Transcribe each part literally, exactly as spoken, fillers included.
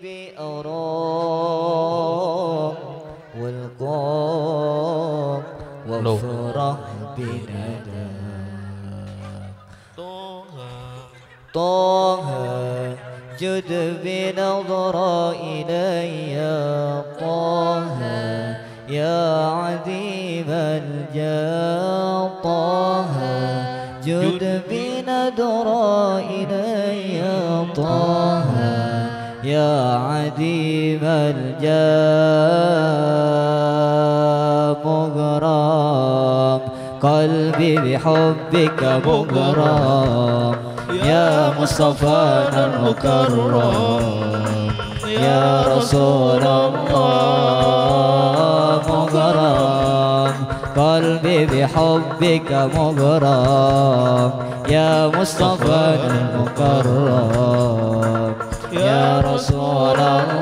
بأراك والقاك وافرح بنداك. طه جد بنظرة إلي طه يا عديم الجاه. طه جد بنظرة إلي طه يا عديم الجاه. مغرم قلبي بحبك مغرم يا مصطفانا المكرم يا رسول الله. مغرم قلبي بحبك مغرم يا مصطفانا المكرم يا رسول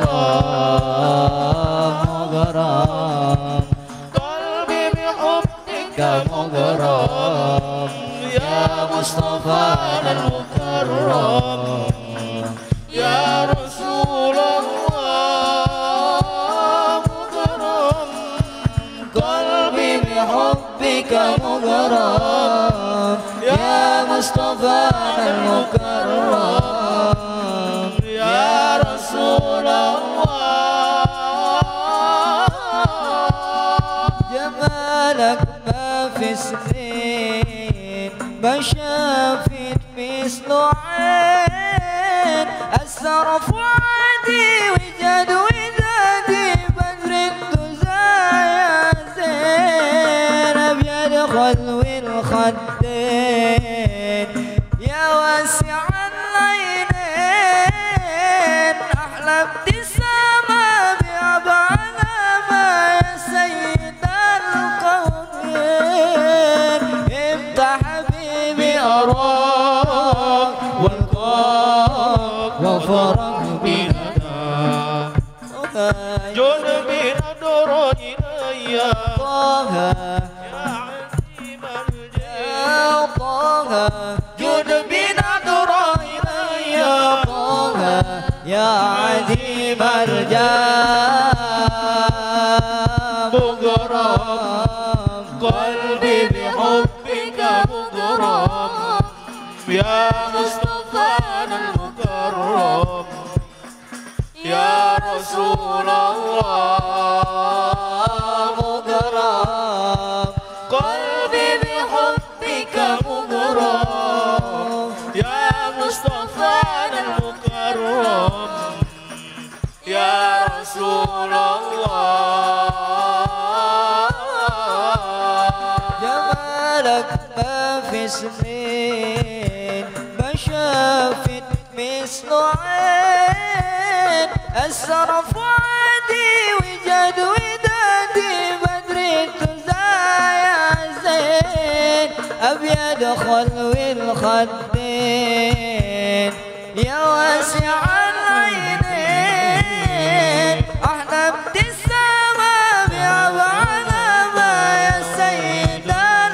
الله. مغرم قلبي بحبك مغرم يا مصطفانا المكرم يا رسول الله. مغرم قلبي بحبك مغرم يا مصطفانا المكرم يا رسول الله. جمالك ما في سنين ما شافت مثل عين. أسر فؤادي وجد ودادي بدر الدزايا زين. أبيض خلو الخدين يا واسع العينين. أحلى ابتسامة بأبعدها ما يا سيد الكونين. انت حبيبي أراك والقاك وفرح بنداك. جد بنظر إلي طه يا عزيم الجاه. طه جد بنظر إلي طه يا عزيم الجاه. مغرم قلبي بحبك مغرم يا مصطفانا المكرم يا رسول الله. مغرم قلبي بحبك مغرم يا مصطفانا المكرم يا رسول الله. جمالك ما في سنين ما شافت مثل عين. أسر فؤادي وجد ودادي بدر الدزايا زين. أبيض خلو الخدين يا واسع العينين. أحلى ابتسامة بأبعدها ما يا سيد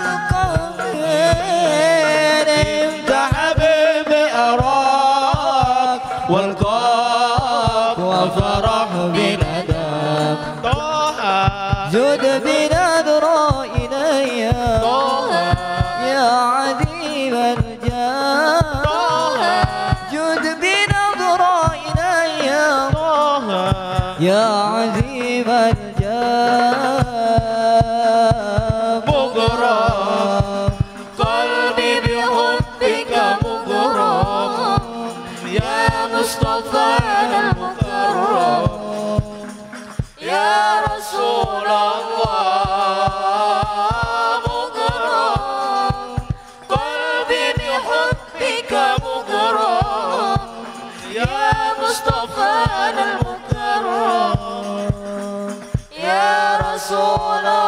الكونين. انت حبيبي أراك والقاك وفرح بنداك. طه جد بنظرة إلي طه يا عديم الجاه. طه جد بنظرة إلي طه يا عديم الجاه. مغرم قلبي بحبك مغرم يا مصطفانا المكرم يا رسول الله. مغرم قلبي بحبك مغرم يا مصطفانا المكرم يا رسول الله.